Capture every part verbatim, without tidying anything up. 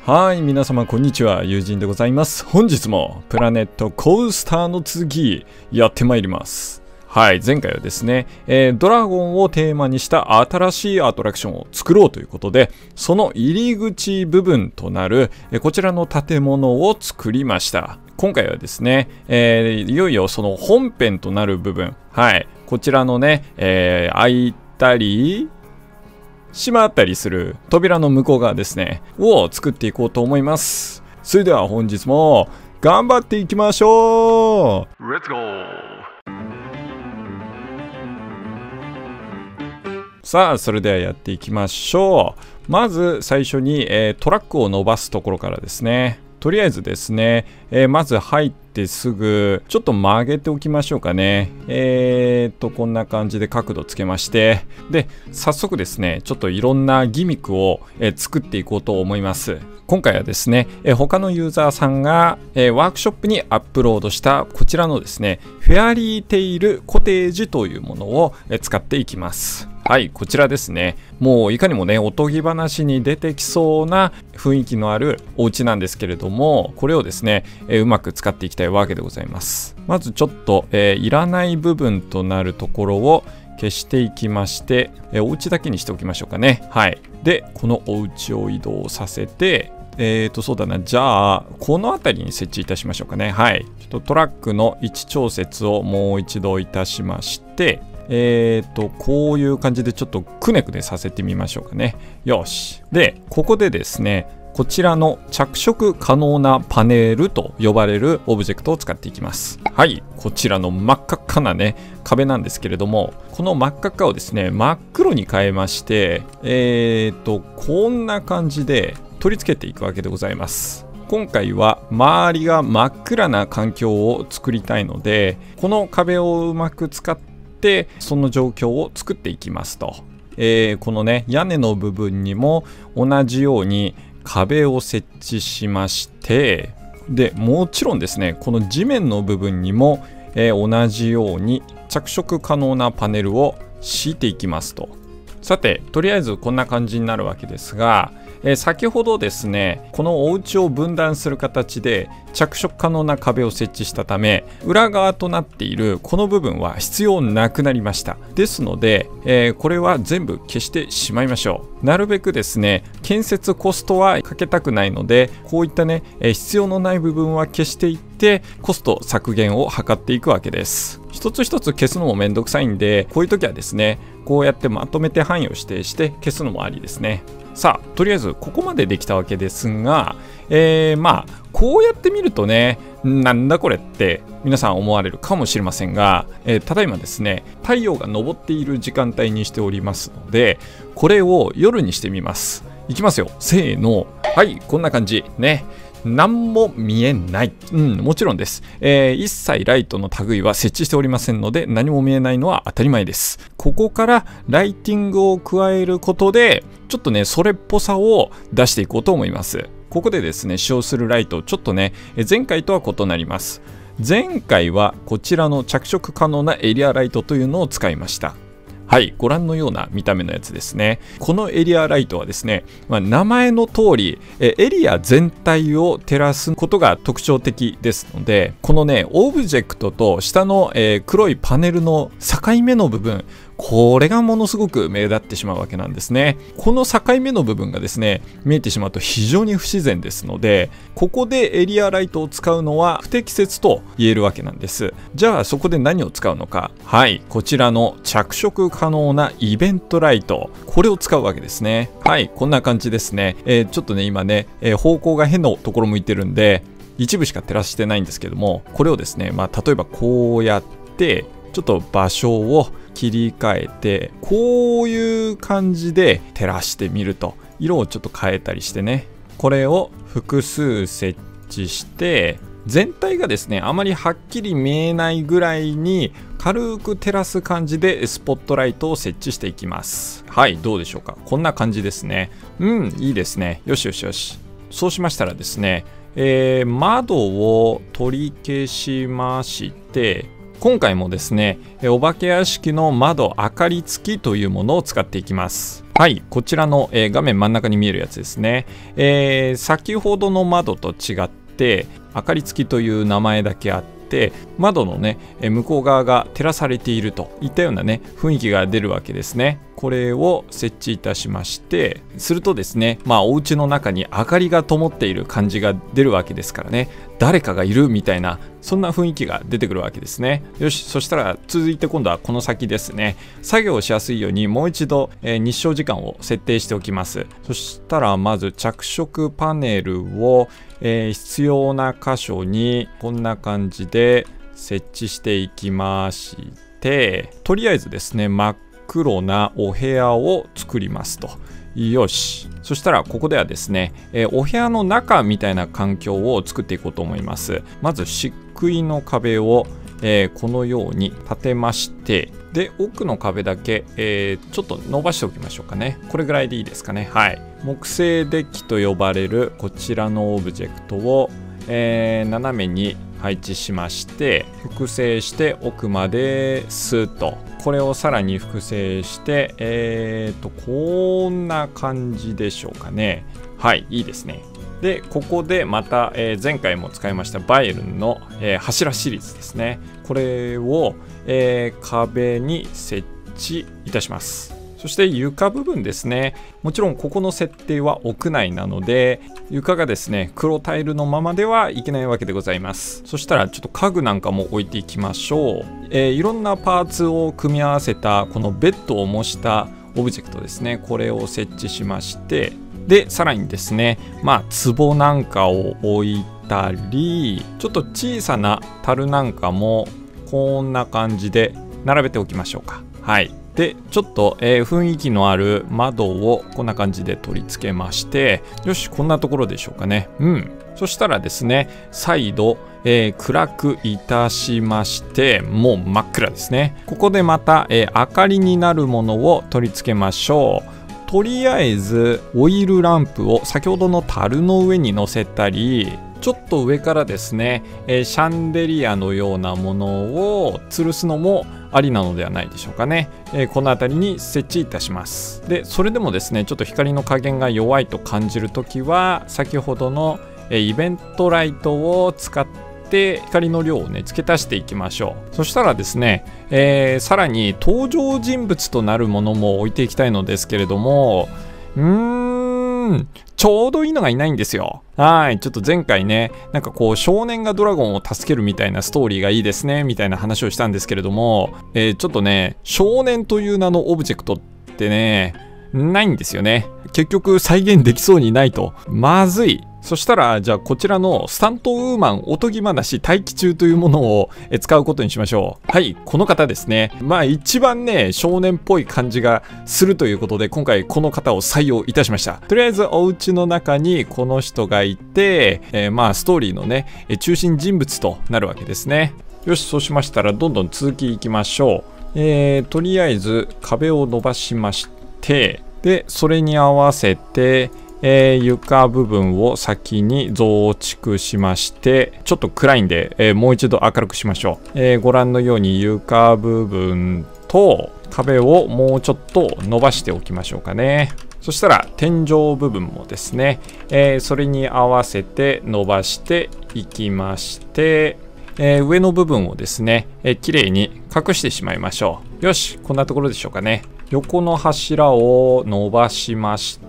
はい、皆様こんにちは、友人でございます。本日もプラネットコースターの続きやってまいります。はい、前回はですね、えー、ドラゴンをテーマにした新しいアトラクションを作ろうということで、その入り口部分となる、えー、こちらの建物を作りました。今回はですね、えー、いよいよその本編となる部分、はい、こちらのね、えー、開いたり閉まったりする扉の向こう側ですねを作っていこうと思います。それでは本日も頑張っていきましょう。 Let's go。 さあそれではやっていきましょう。まず最初に、えー、トラックを伸ばすところからですね。とりあえずですね、えー、まず入ってすぐちょっと曲げておきましょうかね。えーっとこんな感じで角度つけまして、で早速ですねちょっといろんなギミックを、えー、作っていこうと思います。今回はですね、えー、他のユーザーさんが、えー、ワークショップにアップロードしたこちらのですねフェアリーテイルコテージというものを、えー、使っていきます。はい、こちらですね。もういかにもね、おとぎ話に出てきそうな雰囲気のあるお家なんですけれども、これをですね、えー、うまく使っていきたいわけでございます。まずちょっと、えー、いらない部分となるところを消していきまして、えー、お家だけにしておきましょうかね。はい。で、このお家を移動させて、えーと、そうだな。じゃあ、この辺りに設置いたしましょうかね。はい。ちょっとトラックの位置調節をもう一度いたしまして、えーと、こういう感じでちょっとくねくねさせてみましょうかね。よし。で、ここでですね、こちらの着色可能なパネルと呼ばれるオブジェクトを使っていきます。はい。こちらの真っ赤っかなね、壁なんですけれども、この真っ赤っかをですね、真っ黒に変えまして、えーと、こんな感じで取り付けていくわけでございます。今回は周りが真っ暗な環境を作りたいので、この壁をうまく使ってでその状況を作っていきますと、えー、このね屋根の部分にも同じように壁を設置しまして、でもちろんですねこの地面の部分にも、えー、同じように着色可能なパネルを敷いていきますと。さてとりあえずこんな感じになるわけですが、えー、先ほどですねこのお家を分断する形で着色可能な壁を設置したため、裏側となっているこの部分は必要なくなりました。ですので、えー、これは全部消してしまいましょう。なるべくですね建設コストはかけたくないので、こういったね、えー、必要のない部分は消していってコスト削減を図っていくわけです。一つ一つ消すのもめんどくさいんで、こういう時はですねこうやってまとめて範囲を指定して消すのもありですね。さあとりあえずここまでできたわけですが、えー、まあこうやって見るとねなんだこれって皆さん思われるかもしれませんが、えー、ただいまですね太陽が昇っている時間帯にしておりますので、これを夜にしてみます。いきますよ、せーの。はい、こんな感じね。何も見えない。うん、もちろんです、えー。一切ライトの類は設置しておりませんので、何も見えないのは当たり前です。ここからライティングを加えることで、ちょっとね、それっぽさを出していこうと思います。ここでですね、使用するライト、ちょっとね、前回とは異なります。前回はこちらの着色可能なエリアライトというのを使いました。はい、ご覧のような見た目のやつですね。このエリアライトはですね、まあ、名前の通りエリア全体を照らすことが特徴的ですので、このねオブジェクトと下の、えー、黒いパネルの境目の部分、これがものすごく目立ってしまうわけなんですね。この境目の部分がですね見えてしまうと非常に不自然ですので、ここでエリアライトを使うのは不適切と言えるわけなんです。じゃあそこで何を使うのか。はい、こちらの着色可能なイベントライト、これを使うわけですね。はい、こんな感じですね。えー、ちょっとね今ね、えー、方向が変なところ向いてるんで一部しか照らしてないんですけども、これをですね、まあ、例えばこうやってちょっと場所を切り替えて、こういう感じで照らしてみると、色をちょっと変えたりしてね、これを複数設置して全体がですねあまりはっきり見えないぐらいに軽く照らす感じでスポットライトを設置していきます。はい、どうでしょうか。こんな感じですね。うん、いいですね。よしよしよし。そうしましたらですね、えー、窓を取り消しまして、今回もですねお化け屋敷の窓明かり付きというものを使っていきます。 はい、こちらの、えー、画面真ん中に見えるやつですね。えー、先ほどの窓と違って明かり付きという名前だけあって、窓のね向こう側が照らされているといったようなね雰囲気が出るわけですね。これを設置いたしまして、するとですね、まあお家の中に明かりが灯っている感じが出るわけですからね、誰かがいるみたいなそんな雰囲気が出てくるわけですね。よし、そしたら続いて今度はこの先ですね、作業しやすいようにもう一度、えー、日照時間を設定しておきます。そしたらまず着色パネルを、えー、必要な箇所にこんな感じで設置していきまして、とりあえずですね真っ黒なお部屋を作りますと。よし、そしたらここではですね、えー、お部屋の中みたいな環境を作っていこうと思います。まず漆喰の壁を、えー、このように立てまして、で奥の壁だけ、えー、ちょっと伸ばしておきましょうかね。これぐらいでいいですかね。はい、木製デッキと呼ばれるこちらのオブジェクトを、えー、斜めに配置しまして、複製して奥までスーッと、これをさらに複製して、えーとこんな感じでしょうかね。はい、いいですね。でここでまた、えー、前回も使いましたバイエルンの、えー、柱シリーズですね。これを、えー、壁に設置いたします。そして床部分ですね。もちろんここの設定は屋内なので、床がですね黒タイルのままではいけないわけでございます。そしたらちょっと家具なんかも置いていきましょう。えー、いろんなパーツを組み合わせたこのベッドを模したオブジェクトですね、これを設置しまして、でさらにですね、まあ壺なんかを置いたり、ちょっと小さな樽なんかもこんな感じで並べておきましょうか。はい、でちょっと、えー、雰囲気のある窓をこんな感じで取り付けまして、よし、こんなところでしょうかね。うん、そしたらですね再度、えー、暗くいたしまして、もう真っ暗ですね。ここでまた、えー、明かりになるものを取り付けましょう。とりあえずオイルランプを先ほどの樽の上に乗せたり、ちょっと上からですね、えー、シャンデリアのようなものを吊るすのもありなのではないでしょうかね。えー、この辺りに設置いたします。でそれでもですねちょっと光の加減が弱いと感じるときは、先ほどの、えー、イベントライトを使って光の量をね付け足していきましょう。そしたらですね、えー、さらに登場人物となるものも置いていきたいのですけれども、うーんちょうどいいのがいないんですよ。はい、ちょっと前回ね、なんかこう少年がドラゴンを助けるみたいなストーリーがいいですねみたいな話をしたんですけれども、えー、ちょっとね少年という名のオブジェクトってねないんですよね。結局再現できそうにないとまずい。そしたらじゃあこちらのスタントウーマンおとぎ話待機中というものを使うことにしましょう。はい、この方ですね。まあ一番ね少年っぽい感じがするということで、今回この方を採用いたしました。とりあえずお家の中にこの人がいて、えー、まあストーリーのね中心人物となるわけですね。よし、そうしましたらどんどん続きいきましょう。えー、とりあえず壁を伸ばしまして、でそれに合わせてえー、床部分を先に増築しまして、ちょっと暗いんで、えー、もう一度明るくしましょう。えー、ご覧のように床部分と壁をもうちょっと伸ばしておきましょうかね。そしたら天井部分もですね、えー、それに合わせて伸ばしていきまして、えー、上の部分をですね、えー、きれいに隠してしまいましょう。よし、こんなところでしょうかね。横の柱を伸ばしまして、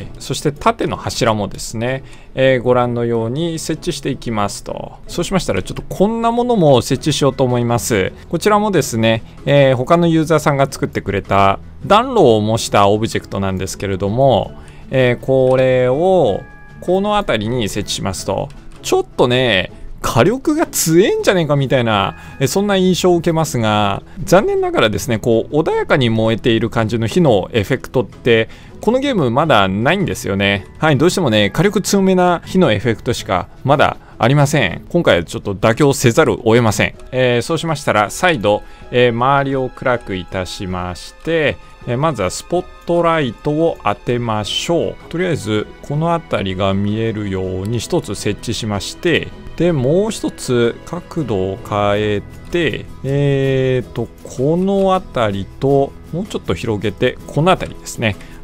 そして縦の柱もですね、えー、ご覧のように設置していきますと。そうしましたらちょっとこんなものも設置しようと思います。こちらもですね、えー、他のユーザーさんが作ってくれた暖炉を模したオブジェクトなんですけれども、えー、これをこの辺りに設置しますと、ちょっとね火力が強えんじゃねえかみたいな、そんな印象を受けますが、残念ながらですねこう穏やかに燃えている感じの火のエフェクトってこのゲームまだないんですよね。はい、どうしてもね火力強めな火のエフェクトしかまだありません。今回はちょっと妥協せざるを得ません。えー、そうしましたら再度、えー、周りを暗くいたしまして、えー、まずはスポットライトを当てましょう。とりあえずこの辺りが見えるように一つ設置しまして、でもう一つ角度を変えて、えーとこの辺りともうちょっと広げてこの辺りですね。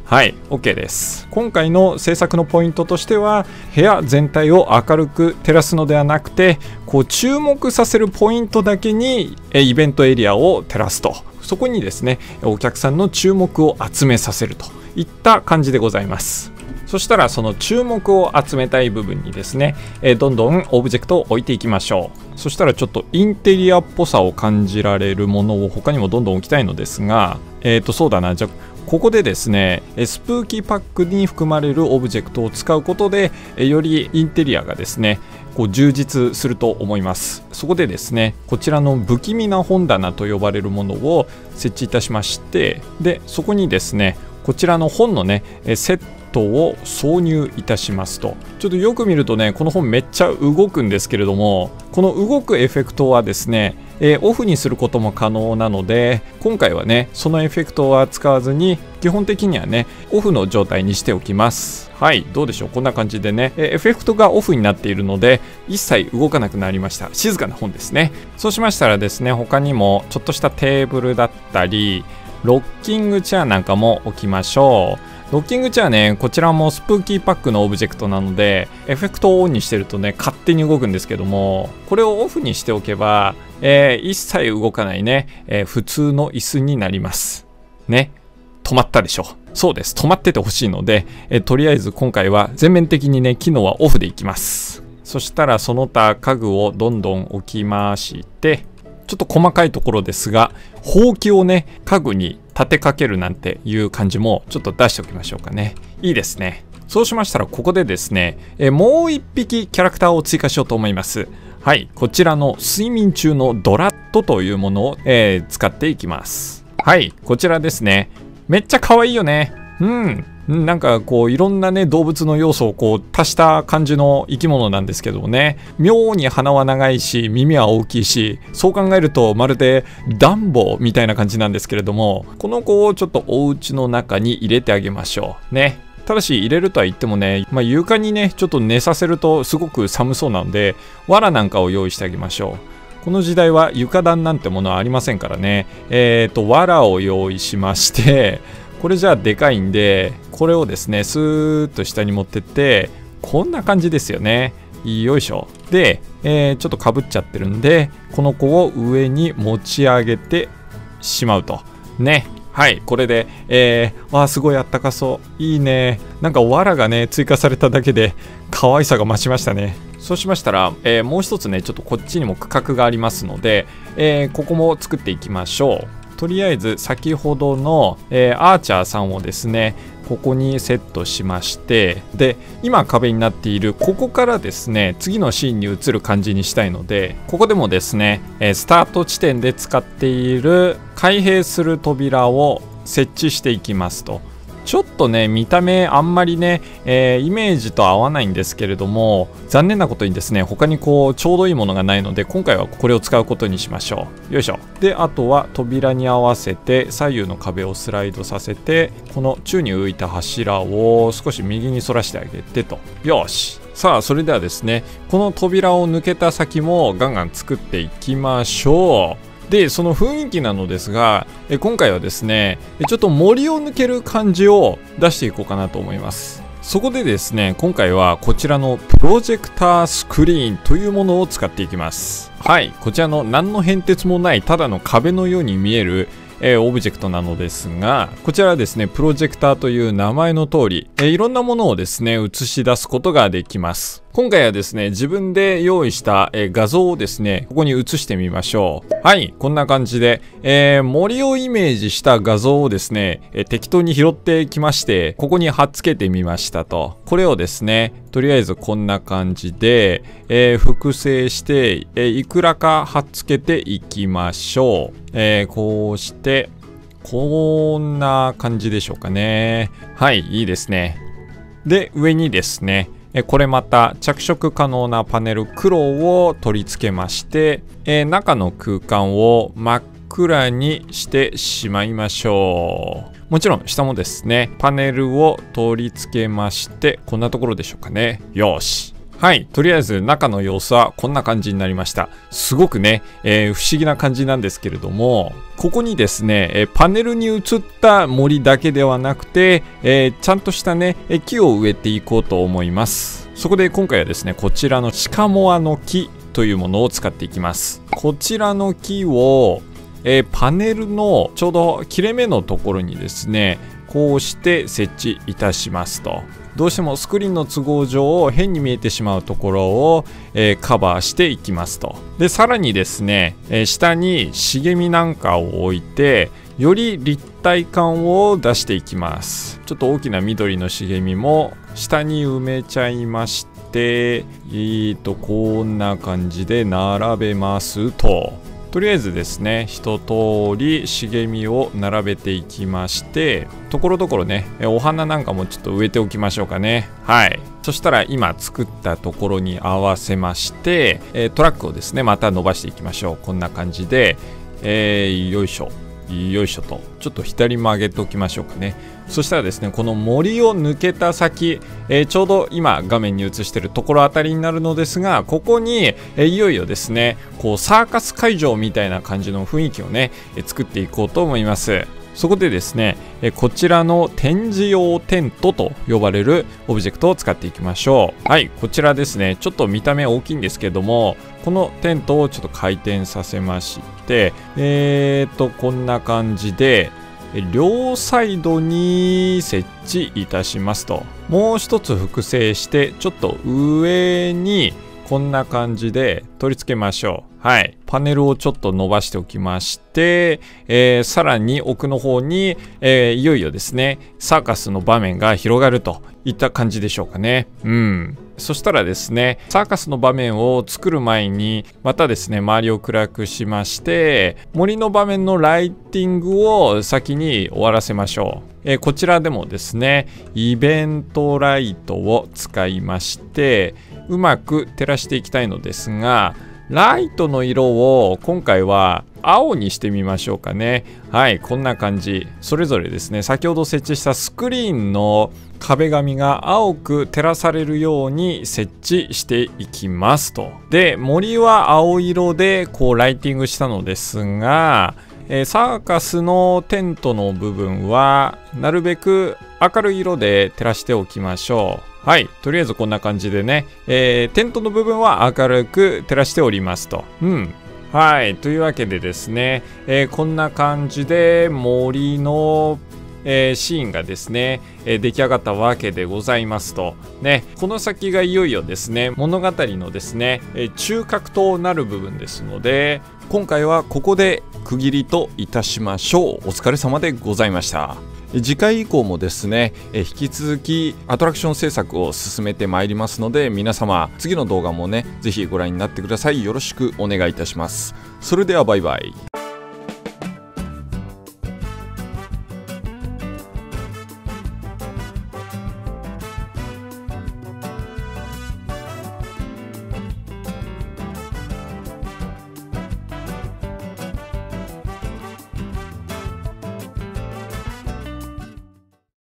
はい、OK です。今回の制作のポイントとしては、部屋全体を明るく照らすのではなくて、こう注目させるポイントだけにイベントエリアを照らすと、そこにですねお客さんの注目を集めさせるといった感じでございます。そしたらその注目を集めたい部分にですねどんどんオブジェクトを置いていきましょう。そしたらちょっとインテリアっぽさを感じられるものを他にもどんどん置きたいのですが、えっとそうだな、じゃあここでですねスプーキーパックに含まれるオブジェクトを使うことでよりインテリアがですねこう充実すると思います。そこでですねこちらの不気味な本棚と呼ばれるものを設置いたしまして、でそこにですねこちらの本のねセットを挿入いたしますと、ちょっとよく見るとねこの本めっちゃ動くんですけれども、この動くエフェクトはですねえー、オフにすることも可能なので、今回はねそのエフェクトは使わずに基本的にはねオフの状態にしておきます。はい、どうでしょう、こんな感じでね、えー、エフェクトがオフになっているので一切動かなくなりました。静かな本ですね。そうしましたらですね他にもちょっとしたテーブルだったりロッキングチェアなんかも置きましょう。ロッキングチェアね、こちらもスプーキーパックのオブジェクトなのでエフェクトをオンにしてるとね勝手に動くんですけども、これをオフにしておけば、えー、一切動かないね、えー、普通の椅子になりますね。止まったでしょ。そうです、止まっててほしいので、えー、とりあえず今回は全面的にね機能はオフでいきます。そしたらその他家具をどんどん置きまして、ちょっと細かいところですがほうきをね家具に立てかけるなんていう感じもちょっと出しておきましょうかね。いいですね。そうしましたらここでですねえもう一匹キャラクターを追加しようと思います。はい、こちらの睡眠中のドラットというものを、えー、使っていきます。はい、こちらですね。めっちゃ可愛いよね。うんなんかこういろんなね動物の要素をこう足した感じの生き物なんですけどもね、妙に鼻は長いし耳は大きいし、そう考えるとまるでダンボみたいな感じなんですけれども、この子をちょっとお家の中に入れてあげましょうね。ただし入れるとは言ってもね、まあ、床にねちょっと寝させるとすごく寒そうなので藁なんかを用意してあげましょう。この時代は床暖なんてものはありませんからね。えーと藁を用意しまして、これじゃあでかいんでこれをですねスーッと下に持ってってこんな感じですよね。よいしょ。で、えー、ちょっとかぶっちゃってるんでこの子を上に持ち上げてしまうとね。はい、これで、えー、わあすごいあったかそう、いいね。なんか藁がね追加されただけで可愛さが増しましたね。そうしましたら、えー、もう一つねちょっとこっちにも区画がありますので、えー、ここも作っていきましょう。とりあえず先ほどの、えー、アーチャーさんをですねここにセットしまして、で今壁になっているここからですね次のシーンに移る感じにしたいので、ここでもですね、えー、スタート地点で使っている開閉する扉を設置していきますと。ちょっとね見た目あんまりね、えー、イメージと合わないんですけれども、残念なことにですね他にこうちょうどいいものがないので今回はこれを使うことにしましょう。よいしょ。であとは扉に合わせて左右の壁をスライドさせて、この宙に浮いた柱を少し右に反らしてあげてと。よし。さあそれではですねこの扉を抜けた先もガンガン作っていきましょう。でその雰囲気なのですが、え今回はですねちょっと森を抜ける感じを出していこうかなと思います。そこでですね今回はこちらのプロジェクタースクリーンというものを使っていきます。はい、こちらの何の変哲もないただの壁のように見えるえー、オブジェクトなのですが、こちらはですねプロジェクターという名前の通り、えー、いろんなものをですね映し出すことができます。今回はですね自分で用意した、えー、画像をですねここに映してみましょう。はい、こんな感じで、えー、森をイメージした画像をですね、えー、適当に拾ってきましてここに貼っつけてみましたと。これをですねとりあえずこんな感じで、えー、複製して、えー、いくらか貼っつけていきましょう。えー、こうしてこんな感じでしょうかね。はい、いいですね。で上にですねえこれまた着色可能なパネル黒を取り付けまして、えー、中の空間を真っ暗にしてしまいましょう。もちろん下もですねパネルを取り付けましてこんなところでしょうかね。よし。 はい。とりあえず中の様子はこんな感じになりました。すごくね、えー、不思議な感じなんですけれども、ここにですね、えー、パネルに映った森だけではなくて、えー、ちゃんとしたね、木を植えていこうと思います。そこで今回はですね、こちらのシカモアの木というものを使っていきます。こちらの木を、えー、パネルのちょうど切れ目のところにですね、こうして設置いたしますと。どうしてもスクリーンの都合上変に見えてしまうところを、えー、カバーしていきますと。でさらにですね、えー、下に茂みなんかを置いてより立体感を出していきます。ちょっと大きな緑の茂みも下に埋めちゃいまして、えーとこんな感じで並べますと。とりあえずですね、一通り茂みを並べていきまして、ところどころね、お花なんかもちょっと植えておきましょうかね。はい。そしたら今作ったところに合わせまして、トラックをですね、また伸ばしていきましょう。こんな感じで、えー、よいしょ。よいしょと。ちょっと左曲げておきましょうかね。そしたらですね、この森を抜けた先、えー、ちょうど今画面に映しているところあたりになるのですが、ここに、えー、いよいよですね、こうサーカス会場みたいな感じの雰囲気をね、えー、作っていこうと思います。そこでですね、えー、こちらの展示用テントと呼ばれるオブジェクトを使っていきましょう。はい、こちらですね、ちょっと見た目大きいんですけども、このテントをちょっと回転させまして、えーと、こんな感じで、両サイドに設置いたしますと。もう一つ複製してちょっと上にこんな感じで取り付けましょう。はい。パネルをちょっと伸ばしておきまして、えー、さらに奥の方に、えー、いよいよですね、サーカスの場面が広がるといった感じでしょうかね。うん。そしたらですね、サーカスの場面を作る前に、またですね、周りを暗くしまして、森の場面のライティングを先に終わらせましょう。えー、こちらでもですね、イベントライトを使いまして、うまく照らしていきたいのですが、ライトの色を今回は青にしてみましょうかね。はい、こんな感じ。それぞれですね、先ほど設置したスクリーンの壁紙が青く照らされるように設置していきますと。で、森は青色でこうライティングしたのですが、えー、サーカスのテントの部分はなるべく明るい色で照らしておきましょう。はい。とりあえずこんな感じでね、えー、テントの部分は明るく照らしておりますと。うん。はい。というわけでですね、えー、こんな感じで森の、えー、シーンがですね、えー、出来上がったわけでございますと。ね、この先がいよいよですね、物語のですね、えー、中核となる部分ですので、今回はここで区切りといたしましょう。お疲れ様でございました。次回以降もですね、引き続きアトラクション制作を進めてまいりますので、皆様次の動画もね、ぜひご覧になってください。よろしくお願いいたします。それではバイバイ。